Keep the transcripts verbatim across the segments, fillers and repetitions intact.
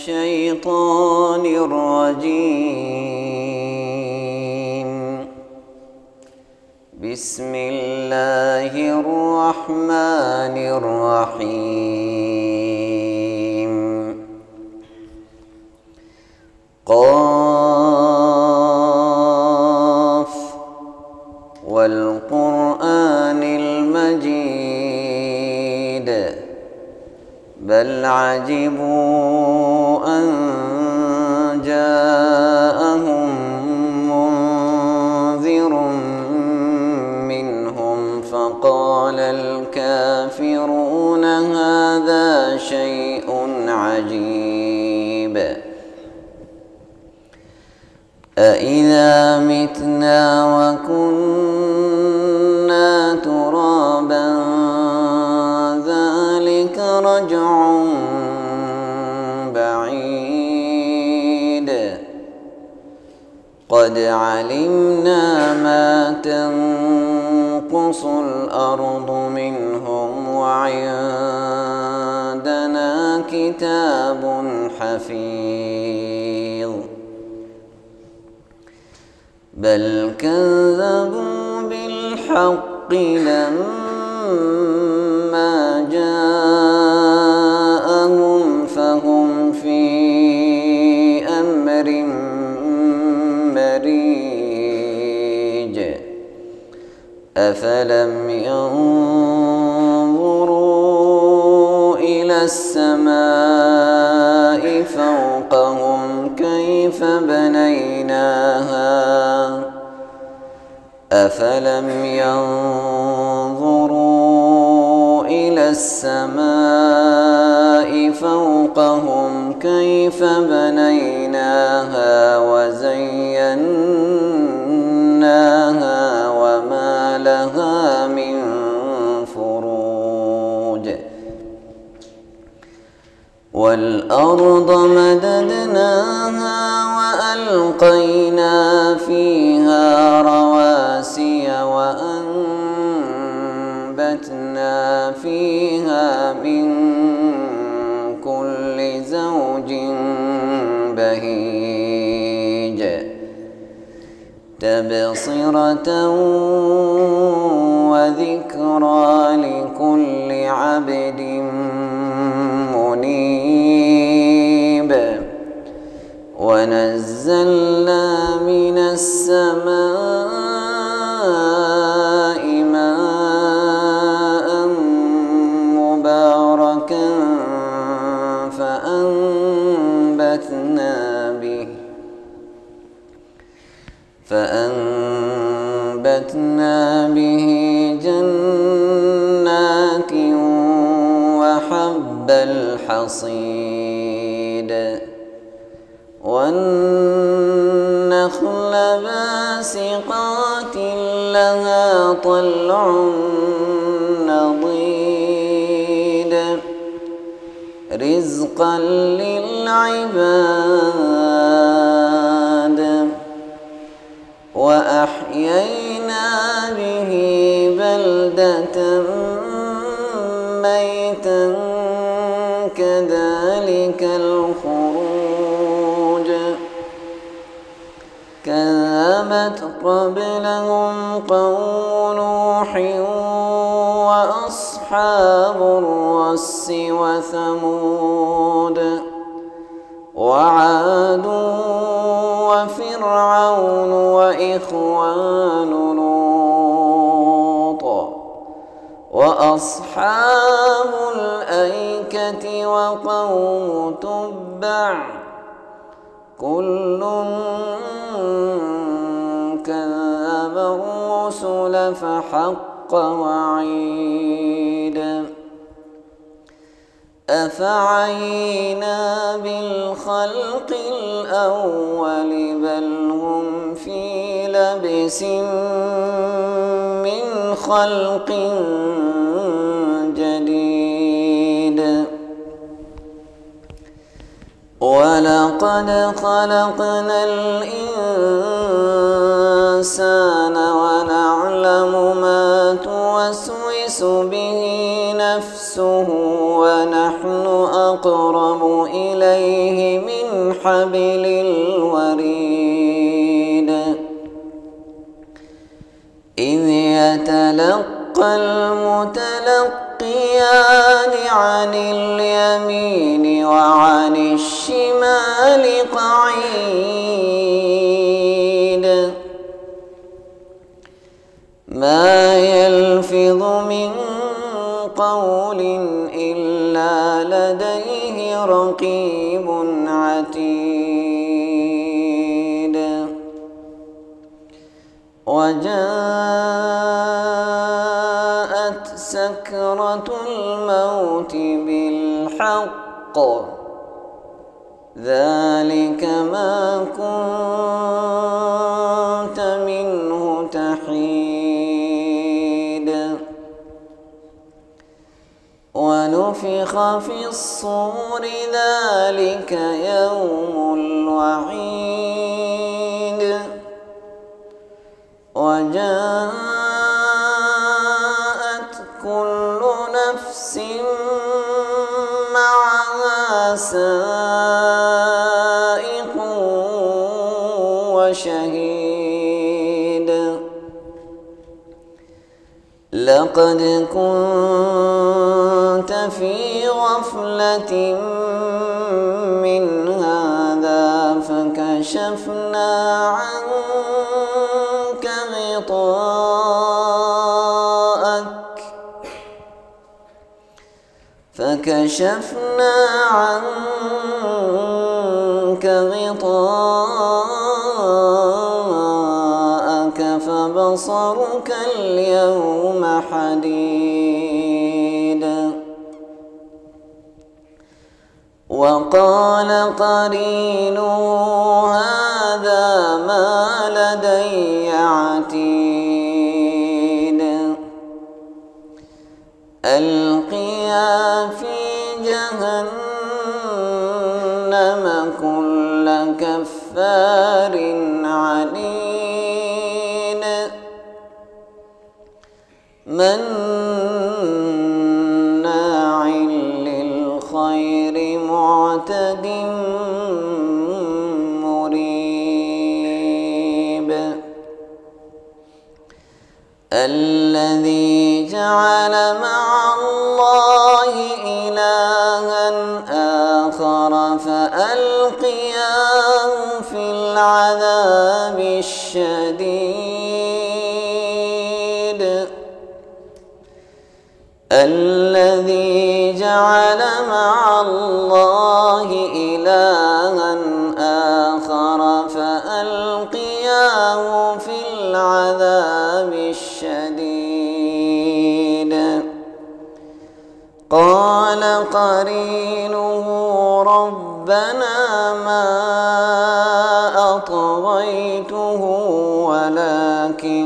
الشيطان الرجيم. بسم الله الرحمن الرحيم. قاف والقرآن المجيد بل عجبوا أن جاءهم منذر منهم فقال الكافرون هذا شيء عجيب. أإذا متنا وكنا ترابا ذلك رجع بعيد. قد علمنا ما تنقص الأرض منهم وعندنا كتاب حفيظ. بل كذبوا بالحق لما جاءهم فهم في أمر مريج. أفلم ينظروا إلى السماء فوقهم كيف بنيناها أفلم ينظروا إلى السماء فوقهم كيف بنيناها وزيناها وما لها من فروج. والأرض مددناها وألقينا فيها رواسي وأنبتنا فيها من كل زوج بهيج. تبصرة وذكرى لكل عبد منيب. ونزلنا من السماء ماء مباركا فأنبتنا به فأنبتنا به جنات وحب الحصيد. والنخل باسقات لها طلع نضيد رزقا للعباد. وأحيينا به بلدة ميتا كذلك الخروج. كذبت قبلهم قوم نوح وأصحاب الرس وثمود وعاد وفرعون وإخوان لوط وأصحاب الأيكة وقوم تبع كل كذب الرسل فحق وعيد. أفعينا بالخلق الأول بل هم في لبس من خلق جديد. ولقد خلقنا الإنسان ونعلم ما توسوس به نفسه ونحن أقرب إليه من حبل الوريد إذ يتلقى المتلقيان عن اليمين وعن الشمال قعيد ما يلفظ من قول إلا لديه رقيب عتيد وجاءت سكرة الموت بالحق ذلك ما كنت منه تحيد ونفخ في الصور ذلك يوم الوعيد وجاءت كل نفس معها سائق وشهيد لقد كنت في غفلة من هذا فكشفنا عنك غطاءك فكشفنا عنك غطاءك فبصرك اليوم حديد وقال قرينه هذا ما لدي عتيد ألقيا في جهنم كل كفار عنيد مناع للخير معتد مريب الذي جعل مع الله إلها آخر فألقياه في العذاب الشديد الذي جعل مع الله إلها آخر فألقياه في العذاب الشديد قال قرينه ربنا ما أطغيته ولكن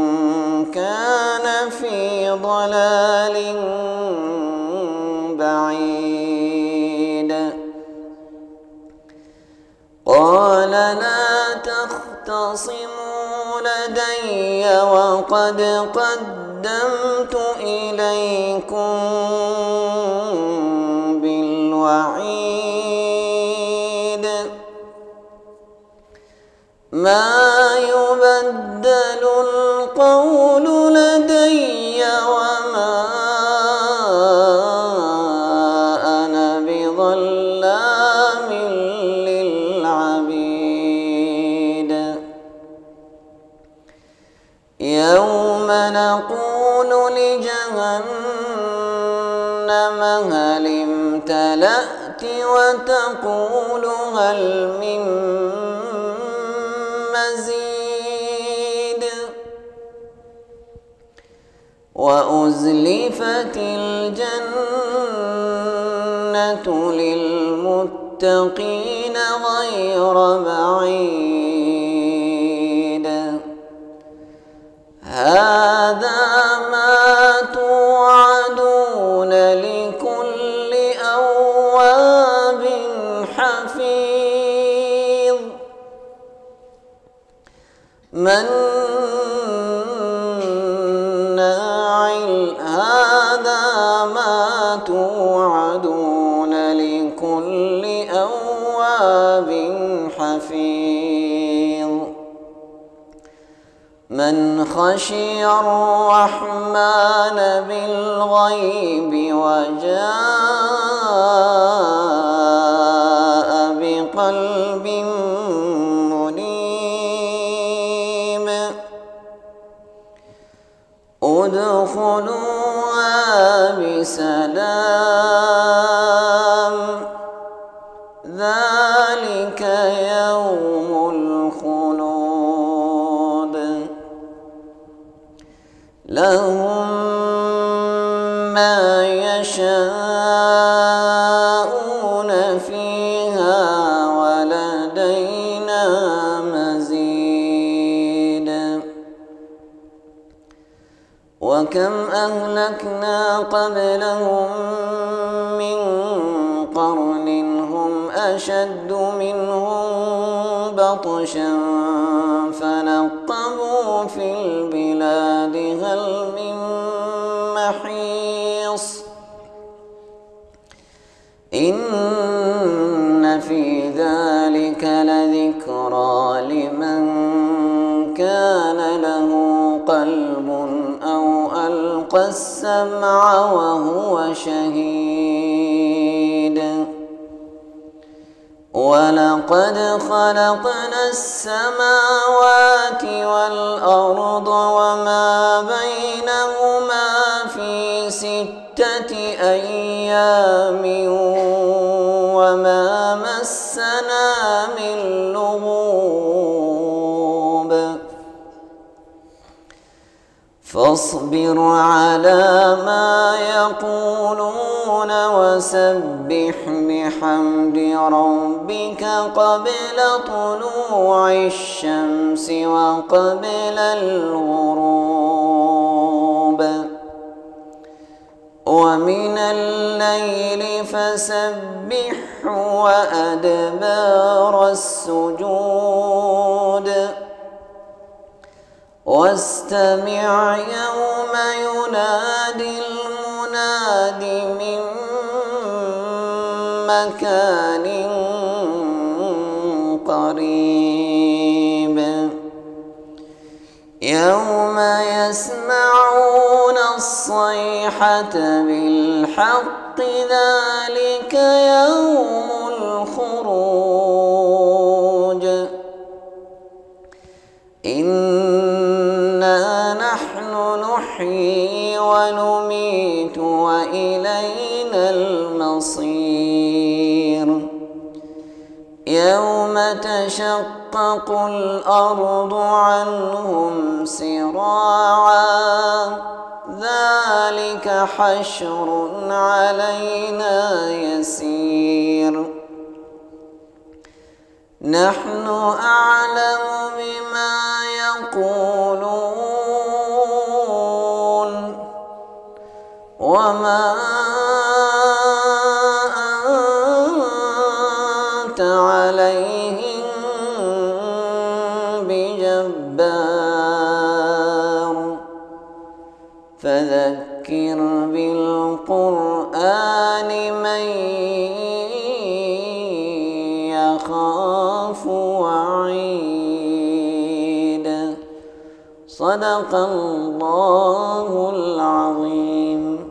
كان في ضلال بعيد قال لا تختصموا لدي وقد قدمت إليكم بالوعيد ما يبدل القول لدي وما أنا بظلام للعبيد يوم نقول لجهنم هل امتلأت وتقول هل من مزيد وأزلفت الجنة للمتقين غير بعيد هذا ما توعدون لكل أواب حفيظ مناع هذا ما توعدون لكل أواب حفيظ من خشي الرحمن بالغيب وجاء بقلب منيب ادخلوها بسلام ذلك يوم الخلود لهم ما يشاءون فيها ولدينا مزيد وكم أهلكنا قبلهم من قرن هم أشد منهم بطشا فنقبوا في البلاد هل من محيص إن في ذلك لذكرى لمن كان له قلب أو ألقى السمع وهو شهيد ولقد خلقنا السماوات والأرض وما بينهما في ستة أيام وما مسنا من لغوب فاصبر على ما يقولون وسبح بحمد ربك قبل طلوع الشمس وقبل الغروب ومن الليل فسبحه وأدبار السجود واستمع يوم ينادي المناد من مكان قريب يوم يسمعون الصيحة بالحق ذلك يوم الخروج إنا نحن نحيي ونميت وإلينا المصير يوم تشقق الأرض عنهم سراعا ذلك حشر علينا يسير نحن أعلم بما يقولون وما أنت عليهم بجبار فذكر بالقرآن من يخاف وعيد صدق الله العظيم.